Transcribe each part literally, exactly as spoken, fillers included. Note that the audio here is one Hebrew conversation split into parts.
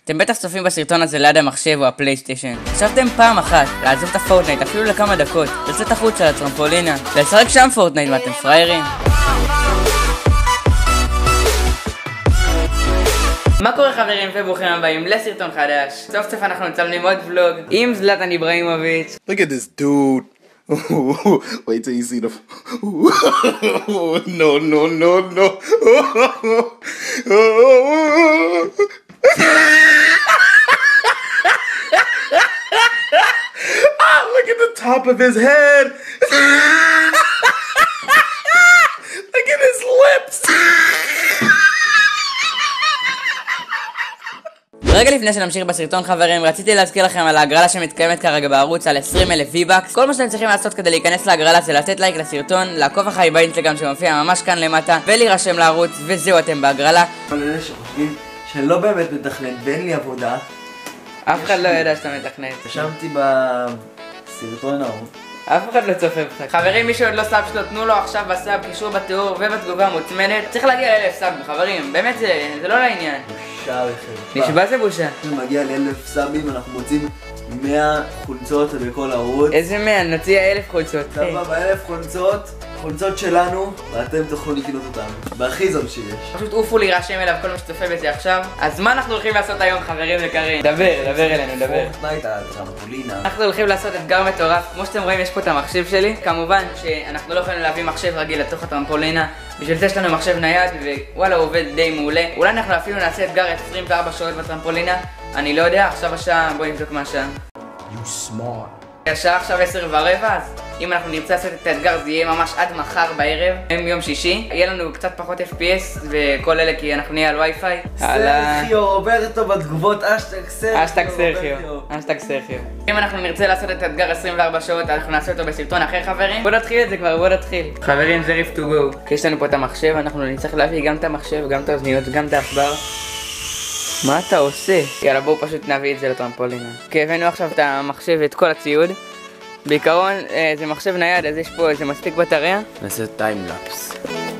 אתם בטח צופים בסרטון הזה ליד המחשב או הפלייסטיישן. חשבתם פעם אחת לעזוב את הפורטנייט אפילו לכמה דקות, לצאת החוצה לטרמפולינה, לשחק שם פורטנייט, מה אתם פריירים? מה קורה חברים וברוכים הבאים לסרטון חדש. סוף סוף אנחנו מצלמים עוד ולוג עם זלטן איברהימוביץ'. Look at this dude. Wait till you see the. No, no, no, no. Ah, look at the top of his head. Look at his lips. רגע לפני שנמשיך בסרטון חברים, רציתי להזכיר לכם על ההגרלה שמתקיימת כרגע בערוץ על עשרים אלף וי-בקס. כל מה שאתם צריכים לעשות כדי להיכנס להגרלה זה לתת לייק לסרטון, לעקוב אחרי באינסטגרם שמופיע ממש כאן למטה, ולהירשם לערוץ, וזהו, אתם בהגרלה. כל אלה שחושבים שאני לא באמת מתכנן ואין לי עבודה, אף אחד לא יודע שאתה מתכנן. רשמתי בסרטון ההוא. אף אחד לא צופה בך. חברים, מי שעוד לא סאב שלו, תנו לו עכשיו בסאב, קישור בתיאור ובתגובה מוצמדת. צריך להגיע לאלף סאב, חברים, באמת זה, זה לא לעניין. בושה וחרפה. נשבע זה בושה. מגיע לאלף סאבים, אנחנו מוצאים מאה חולצות בכל ערוץ. איזה מאה? נוציא אלף חולצות. סבבה, אלף חולצות, חולצות שלנו, ואתם תוכלו לקנות אותן. והכי זול שיש. פשוט עופו להירשם אליו כל מי שצופה בזה עכשיו. אז מה אנחנו הולכים לעשות היום חברים יקרים? דבר, דבר אלינו, דבר. פורטנייט, הטרמפולינה. אנחנו הולכים לעשות אתגר מטורף. כמו שאתם רואים יש פה את המחשב שלי. כמובן שאנחנו לא יכולים להביא מחשב רגיל לתוך הטרמפולינה. בשביל זה יש לנו מחשב נייד ווואלה הוא עובד די מעולה. אולי אנחנו אפילו נעשה אתגר עשרים וארבע שעות בטרמפולינה. אני לא יודע, עכשיו השעה, בואי נבדוק מה השעה. You smart. השעה עכשיו עשר ורבע, אז אם אנחנו נרצה לעשות את האתגר זה יהיה ממש עד מחר בערב, יום שישי. יהיה לנו קצת פחות אף פי אס וכל אלה כי אנחנו נהיה על וי-פיי. סרחיו, רוברטו בתגובות, אשטג סרחיו. אשטג סרחיו, אשטג סרחיו. אם אנחנו נרצה לעשות את האתגר עשרים וארבע שעות, אנחנו נעשה אותו בסרטון אחר חברים. בוא נתחיל את זה כבר, בוא נתחיל. חברים, זה ריף טו גו. כי יש לנו פה את המחשב, אנחנו נצטרך להביא גם את המחשב, גם את האוזניות, גם את העכבר. מה אתה עושה? יאללה בואו פשוט נביא את זה לטרמפולינה. כי הבאנו עכשיו את המחשב ואת כל הציוד. בעיקרון אה, זה מחשב נייד אז יש פה איזה מספיק בטריה. נעשה טיימלאפס.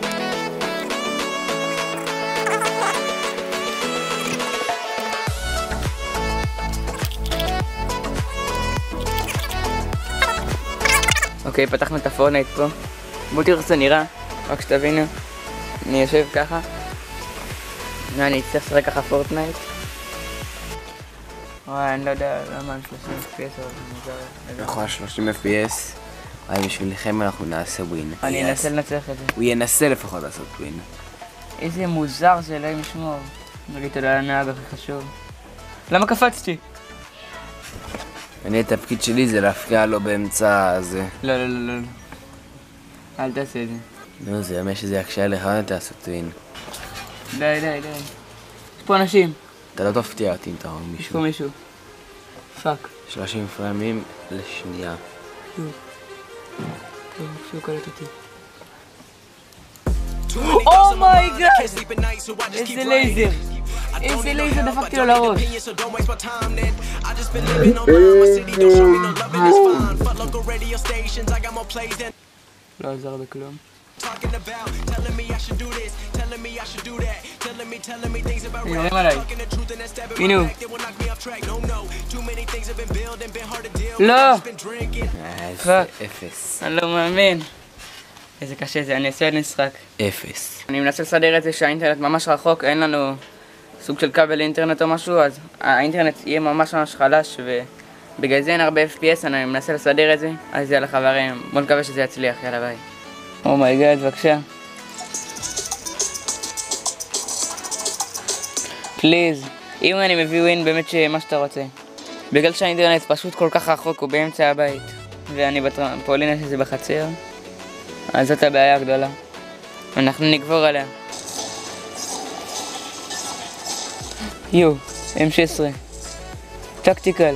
אוקיי, פתחנו את הפורטנייט פה. בואו תראו איך זה נראה, רק שתבינו. אני יושב ככה. אני אצטרך לשחק ככה פורטנייט. וואי, אני לא יודע למה שלושים אף פי אס אבל זה מוזר. נכון, שלושים אף פי אס. אבל בשבילכם אנחנו נעשה ווין. אני אנסה לנצח את זה. הוא ינסה לפחות לעשות ווין. איזה מוזר זה, אלוהים ישמור. נגיד תודה לנהג הכי חשוב. למה קפצתי? אני, התפקיד שלי זה להפקיע לו באמצע הזה. לא, לא, לא, לא. אל תעשה את זה. נו, זה ימי שזה יקשה לך לעשות ווין. די, די, די. יש פה אנשים. אתה לא תפתיע אותי אם אתה רואה יש מישהו. פה מישהו. פאק. שלושים פרמים לשנייה. טוב, שהוא קלט אותי. אומייגאד! איזה לייזר! איזה לייזר דפקתי לו לראש! לא עזר בכלום. נראים עליי. הנה הוא. לא! איזה אפס. אני לא מאמין. איזה קשה זה, אני אעשה עוד משחק. אפס. אני מנסה לסדר את זה שהאינטרנט ממש רחוק, אין לנו סוג של כבל אינטרנט או משהו, אז האינטרנט יהיה ממש ממש חלש ובגלל זה אין הרבה אף פי אס, אני מנסה לסדר את זה. אז יאללה חברים, בוא נקווה שזה יצליח, יאללה ביי. אומייגאד, בבקשה. פליז, אם אני מביא ווין באמת שמה שאתה רוצה. בגלל שהאינטרנט פשוט כל כך רחוק, הוא באמצע הבית ואני בטרמפולינה שזה בחצר, אז זאת הבעיה הגדולה. אנחנו נגבור עליה. יו, אם שש עשרה. טקטיקל.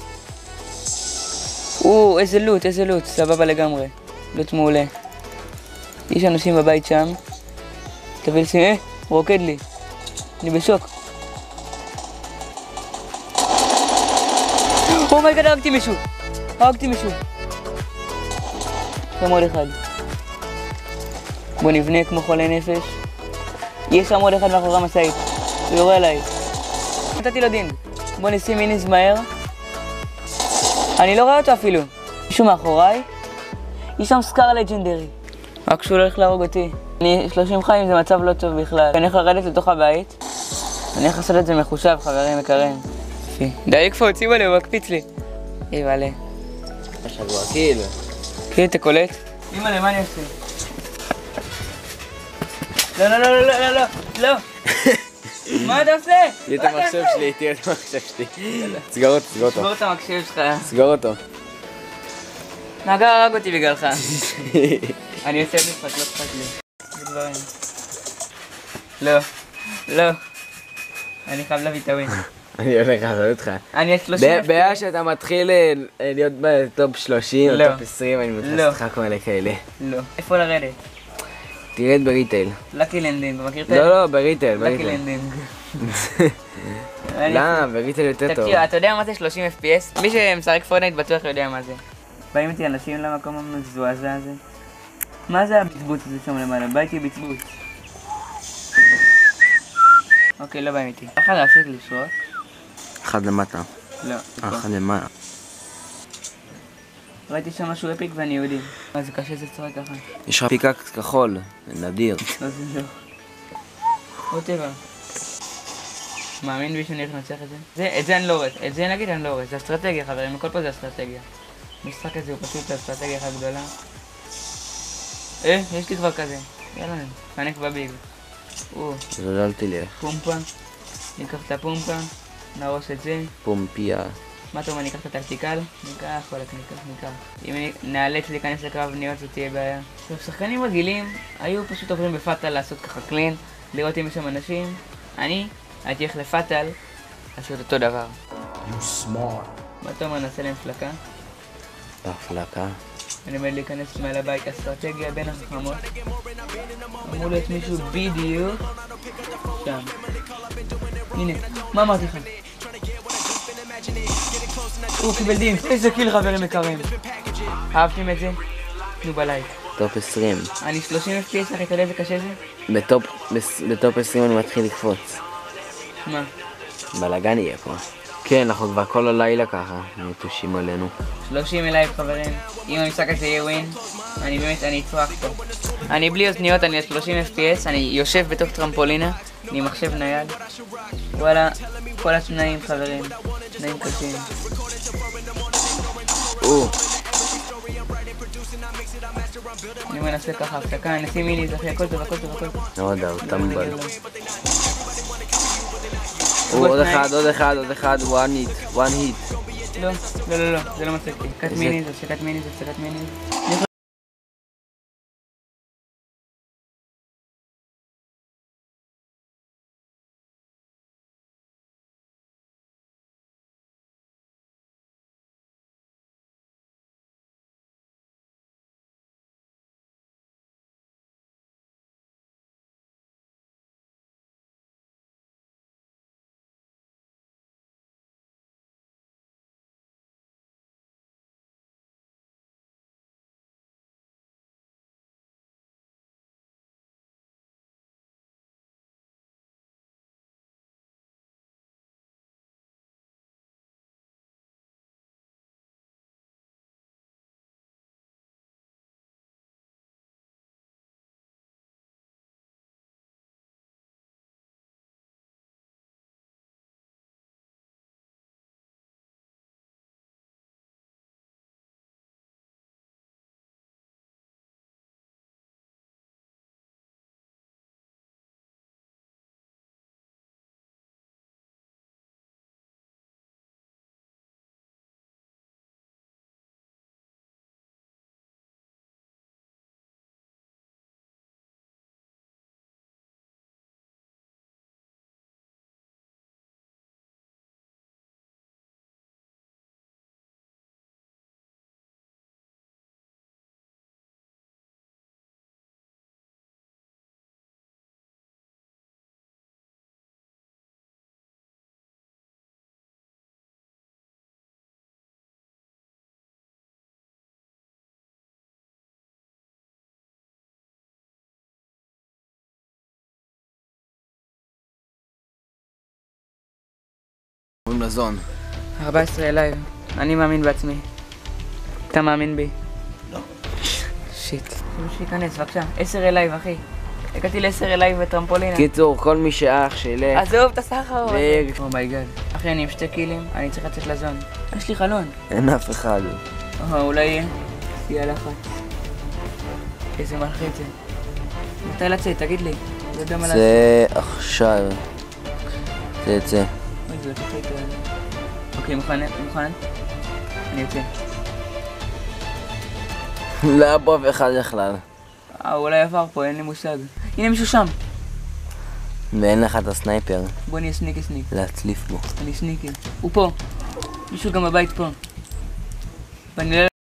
או, איזה לוט, איזה לוט, סבבה לגמרי. לוט מעולה. יש אנשים בבית שם. תביא לשים, אה, הוא רוקד לי. אני בשוק. אומייגאד, הרגתי מישהו. הרגתי מישהו. שם עוד אחד. בוא נבנה כמו חולה נפש. יש שם עוד אחד מאחורי המשאית. הוא יורה עליי. נתתי לו דינג. בוא נשים מיניז מהר. אני לא רואה אותו אפילו. מישהו מאחוריי? יש שם סקאר לג'נדרי. רק שהוא לא הולך להרוג אותי. אני שלושים חיים, זה מצב לא טוב בכלל. אני הולך לרדת לתוך הבית. אני הולך לעשות את זה מחושב, חברים יקרים. יפי. די לקפוץ, שימו לב, הוא מקפיץ לי. יבלה. שגוע, כאילו. כאילו, אתה קולט? אמא, למה אני עושה? לא, לא, לא, לא, לא, לא, לא. מה אתה עושה? תהיה את המחשב שלי, תהיה את המחשב שלי. סגור אותו, סגור אותו. סגור את המחשב שלך. סגור אותו. נגר הרג אותי בגללך. אני עושה משפט, לא אכפת לי. זה דברים. לא, לא. אני חייב להביא את הווין. אני הולך לעשות אותך. אני שלושים... בעיה שאתה מתחיל אה, להיות בטופ שלושים או לא. טופ עשרים, אני מתחיל לא. לעשות לך כל מיני כאלה. לא. איפה לרדת? תרד בריטייל. לקי לנדינג, מכיר את זה? לא, לא, בריטייל, לקי בריטייל. לנדינג. למה? בריטייל יותר טוב. תקשיב, אתה יודע מה זה שלושים אף פי אס? מי שמשחק פורטנייט בטוח יודע מה זה. באים איתי אנשים למקום המזועזע הזה. מה זה הבצבוץ הזה שם למעלה? בא איתי בצבוץ. אוקיי, לא באים איתי. איך להפסיק לשרוק? אחד למטה. לא. אחד למעלה. ראיתי שם משהו אפיק ואני יהודי. מה זה קשה זה צורק ככה? יש לך פיקקס כחול, זה נדיר. לא זה לא. עוד טבע. מאמין בי שאני הולך לנצח את זה? זה? את זה אני לא רואה. את זה נגיד אני לא רואה. זה אסטרטגיה חברים, הכל פה זה אסטרטגיה. המשחק הזה הוא פשוט אסטרטגיה אחת גדולה. אה, יש לי כבר כזה. יאללה, חנק בביג. או, זלזלתי לי. פומפה. ניקח את הפומפה. נהרוס את זה. פומפיה. מה אתה אומר, ניקח את הטקטיקל? ניקח, וואלק, ניקח, ניקח. אם אני נאלץ להיכנס לקרב ניות זאת תהיה בעיה. עכשיו, שחקנים רגילים היו פשוט עוברים בפאטל לעשות ככה קלין, לראות אם יש שם אנשים. אני הייתי הולך לפאטל לעשות אותו דבר. מה אתה אומר, נעשה להם פלקה? בהפלקה. אני עומד להיכנס מעל הבית, אסטרטגיה בין החכמות. אמור להיות מישהו בדיוק שם. הנה, מה אמרתי לך? הוא קיבל דין, איזה קיל חברים יקרים. אהבתם את זה? תנו בלייק. טופ עשרים. אני שלושים אף פי אס, אחי, אתה יודע איזה קשה זה? בטופ, בס- בטופ עשרים אני מתחיל לקפוץ. מה? בלאגן יהיה פה. כן, אנחנו כבר כל הלילה ככה, נטושים עלינו. שלושים אלייב חברים. אם המשחק הזה יהיה ווין, אני באמת, אני אצרח פה. אני בלי אוזניות, אני שלושים אף פי אס, אני יושב בתוך טרמפולינה, אני עם מחשב נייד. וואלה, כל התנאים חברים, תנאים קשים. או, אני מנסה ככה הפסקה, אני אשים מיניז אחי, הכל טוב, הכל טוב, הכל טוב. לא יודע, הוא טמבל. לא. או, עוד אחד, עוד אחד, עוד אחד, one hit, one hit. לא, לא, לא, לא, זה לא מצחיק אותי. קט איזה- מיניז, הפסקת מיניז, הפסקת מיניז. קוראים לזון. ארבע עשרה לייב. אני מאמין בעצמי. אתה מאמין בי? לא. שיט. זה שייכנס, בבקשה. עשר לייב, אחי. הגעתי לעשר לייב בטרמפולינה. קיצור, כל מי שאח שילך. עזוב את הסחר. ו- אומייגאד. אחי, אני עם שתי קילים, אני צריך לצאת לזון. יש לי חלון. אין אף אחד. אה, אולי יהיה. יהיה לחץ. איזה מלחיץ זה. מתי לצאת? תגיד לי. לא יודע מה לעשות. זה עכשיו. זה יצא. אוי, זה לקח לי את ה... אוקיי, מוכן? מוכן? אני יוצא. לא היה פה אף אחד בכלל. אה, אולי עבר פה, אין לי מושג. הנה מישהו שם. ואין לך את הסנייפר. בוא נהיה סניקי סניק. להצליף בו. אני סניקי. הוא פה. מישהו גם בבית פה. ואני לא...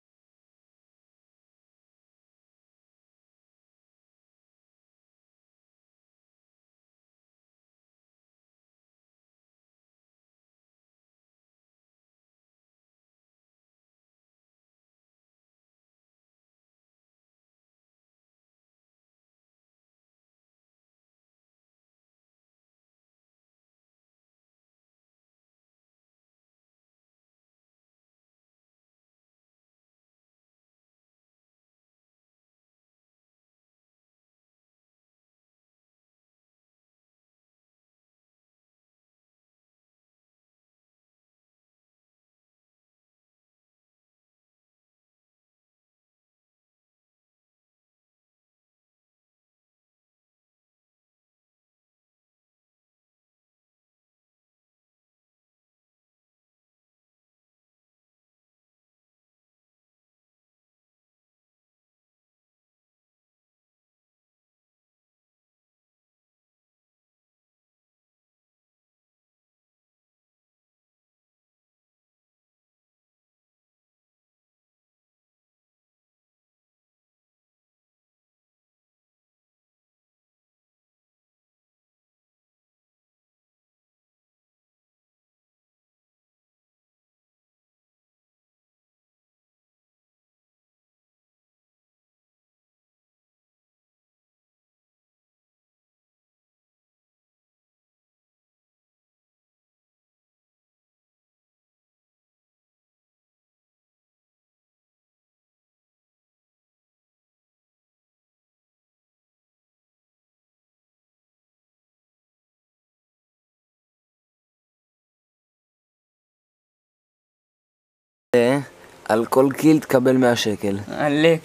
על כל קיל תקבל מאה שקל. עלק.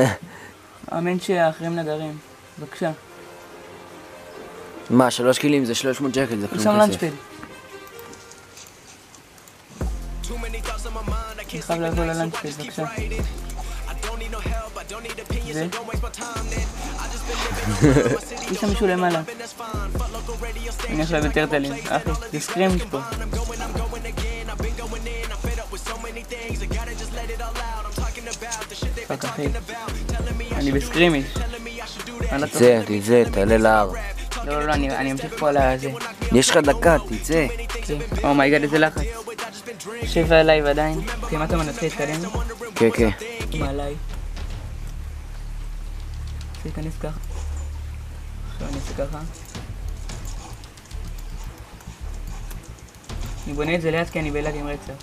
אמן שהאחרים נגרים. בבקשה. מה, שלוש קילים זה שלוש מאות שקל, זה הוא שם כלום כסף. לנצ'פד. אני חייב לבוא ללנצ'פד, בבקשה. זה? יש שם מישהו למעלה. אני עכשיו יותר טלים. אחי, זה סקרימג' פה. פאק אחי. אני בסקרימג'. תצא, תצא, תעלה להר. לא, לא, לא, אני אמשיך פה על הזה. יש לך דקה, תצא. אומייגאד, איזה לחץ. שבע עליי ועדיין. אוקיי, מה אתה מנסה להתקדם? כן, כן. מה עליי? זה ייכנס ככה. עכשיו אני אעשה ככה. אני בונה את זה ליד כי אני בלאג עם רצח.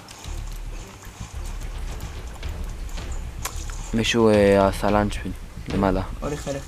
מישהו עשה לנצ'פד למעלה. הולך אליך.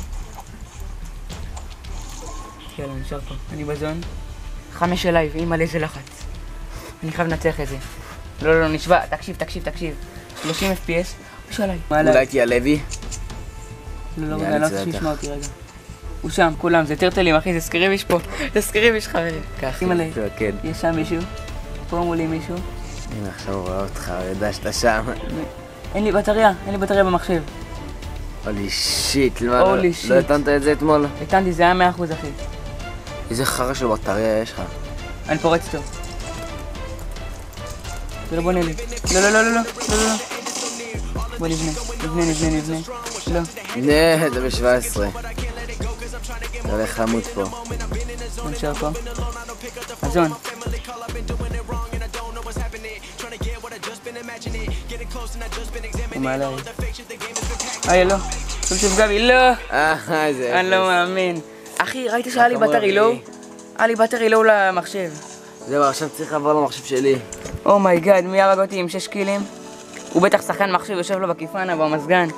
יאללה, נשאר פה. אני בזון. חמש עליי, ואימא לאיזה לחץ. אני חייב לנצח את זה. לא, לא, לא, נשבע. תקשיב, תקשיב, תקשיב. שלושים אף פי אס. הוא שעליי. אולי תהיה לוי? לא, לא, אני לא רוצה שישמע אותי רגע. הוא שם, כולם, זה טרטלים, אחי, זה סקריביש פה. זה סקריביש, חברים. ככה, אימא לי. יש שם מישהו? פה מולי מישהו? הנה, עכשיו הוא רואה אותך, הוא יודע שאתה שם. אין לי בטריה, אין לי בטריה במחשב. הולי שיט, למה הולי שיט. לא התנת את זה אתמול? התנתי, זה היה מאה אחוז, אחי. איזה חרא של בטריה יש לך? אני פורץ איתו. זה לא בונה לי. לא, לא, לא, לא, לא, לא, לא. בוא נבנה, נבנה, נבנה, נבנה. לא. נה, זה ב-שבע עשרה. זה הולך למות פה. בוא נשאר פה. הזון. הוא מעלה לי. היי, לא. שוב שפגע בי, לא. אה, זה... אני לא מאמין. אחי, ראית שהיה לי בטרי לואו? היה לי בטרי לואו למחשב. זהו, עכשיו צריך לעבור למחשב שלי. אומייגאד, מי הרג אותי עם שש קילים? הוא בטח שחקן מחשב, יושב לו בכיפנה, במזגן.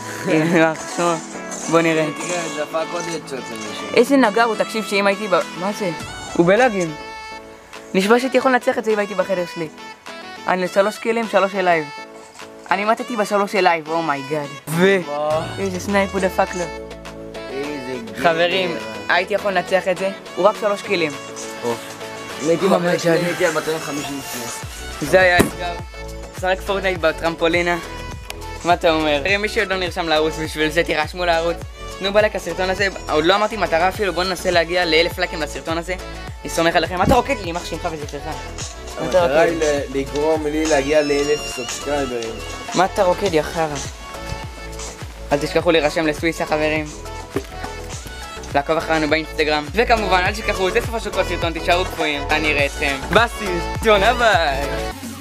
בוא נראה. תראה, זה הפעק עוד יצאות למישהו. איזה נגר הוא, תקשיב שאם הייתי ב... מה זה? הוא בלאגים. נשבע שהייתי יכול לנצח את זה אם הייתי בחדר שלי. אני שלוש קילים, שלוש אלייב. אני מתתי בשלוש אלייב, אומייגאד. ו... איזה סנייפ הוא דפק לו. איזה גבר. חברים, הייתי יכול לנצח את זה, הוא רק שלוש קילים. אם הייתי בחדר אומייגאד. שלי, הייתי על מאתיים וחמישים לפני. זה היה אתגר. שחק פורטנייט בטרמפולינה. מה אתה אומר? תראה, מי שעוד לא נרשם לערוץ בשביל זה, תירשמו לערוץ. תנו בלייק הסרטון הזה, עוד לא אמרתי מטרה אפילו, בואו ננסה להגיע לאלף לייקים לסרטון הזה. אני סומך עליכם. מה אתה רוקד לי? יימח שמך וזה שלך. המטרה היא לגרום לי להגיע לאלף סובסקרייברים. מה אתה רוקד, יא חרא? אל תשכחו להירשם לסוויסה, חברים. לעקוב אחרינו באינסטגרם. וכמובן, אל תשכחו, זה סופה של כל סרטון, תישארו קפואים. אני אראה אתכם בסרטון הבא.